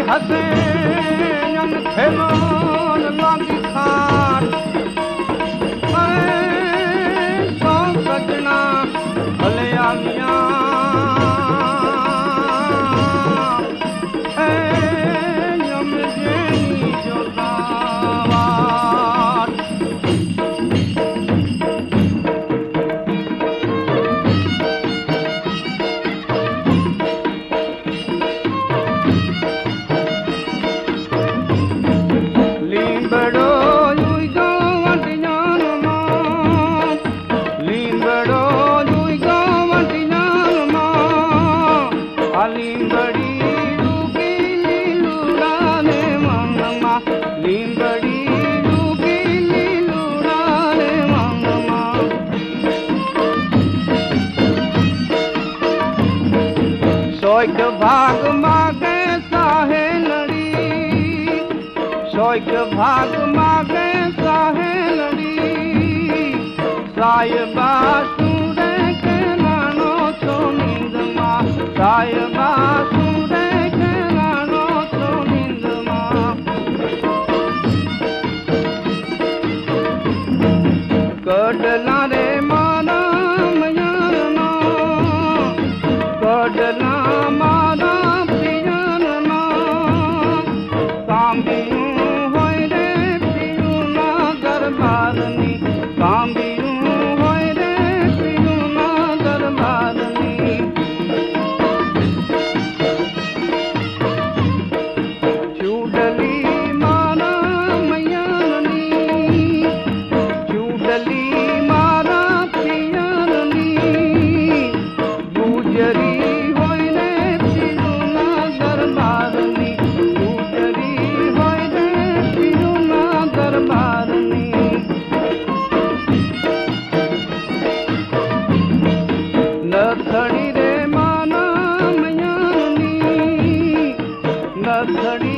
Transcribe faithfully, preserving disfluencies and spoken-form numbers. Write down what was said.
हसे यन खेलोन लागी खार सौ सजना भले आलिया यम जेनी जोतावार लींबड़ो युई गवंटियान मां लींबड़ो युई गवंटियान मां आ लींबड़ी रुकी लीलुड़ाने मन मां लींबड़ी रुकी लीलुड़ाने मन मां सोइक भाग मागे साहे लड़ी सोइक भाग मागे साहे लड़ी साहिबा सूरे के नानो छो नींद मां साहिबा सूरे के नानो छो नींद मां कडला रे माना मयान मां कडला माना पियान मां कांबियूं होय रे पियूं ना दरबारनी कांबियूं होय रे पियूं ना दरबारनी चूडली माना मयाननी चूडली मारा पियाननी गुजरी होय रे पियूं ना दरबारनी गुजरी होय रे पियूं ना दरबारनी नथड़ी रे माना मयाननी नथड़ी